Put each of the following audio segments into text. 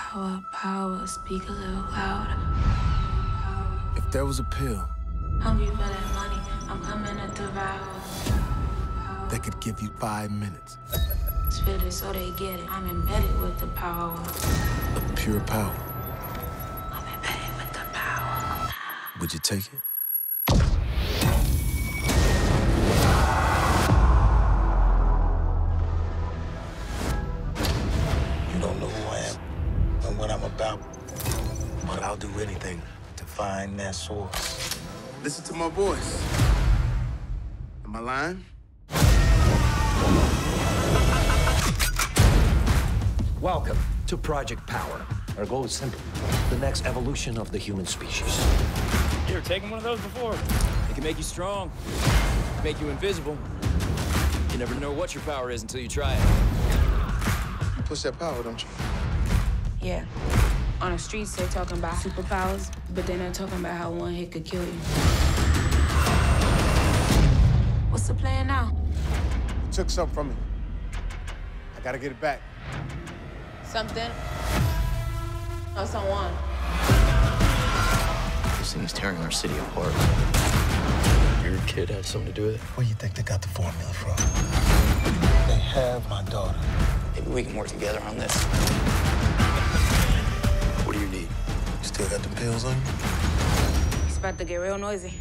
Power, power, speak a little louder. If there was a pill Hungry for that money, I'm coming to devour. that could give you 5 minutes Spit it so they get it. I'm embedded with the power. of pure power, I'm embedded with the power. would you take it? You don't know who I am and what I'm about, but I'll do anything to find that source. Listen to my voice. Am I lying? Welcome to Project Power. Our goal is simple: the next evolution of the human species. You ever taken one of those before? It can make you strong, make you invisible. You never know what your power is until you try it. You push that power, don't you? Yeah. On the streets, they're talking about superpowers, but they're not talking about how one hit could kill you. What's the plan now? You took something from me. I gotta get it back. Something or someone. This thing is tearing our city apart. Your kid has something to do with it? Where you think they got the formula from? They have my daughter. Maybe we can work together on this. What do you need? You still got the pills on you? It's about to get real noisy.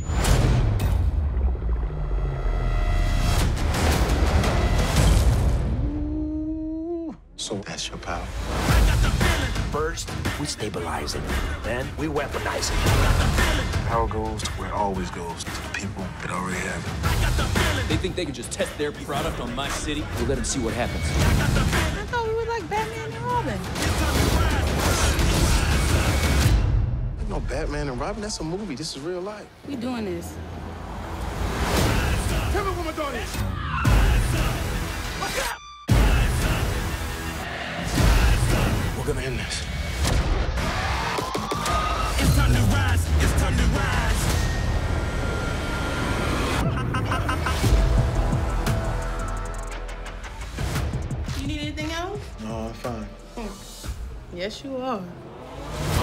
So that's your power. First, we stabilize it. Then we weaponize it. Power goes to where it always goes, to the people that already have it. They think they can just test their product on my city? We'll let them see what happens. I thought we were like Batman and Robin. Ain't no Batman and Robin. That's a movie. This is real life. We doing this. Tell me what my daughter is. We're gonna end this. It's time to rise. It's time to rise. You need anything else? No, I'm fine. Yes, you are.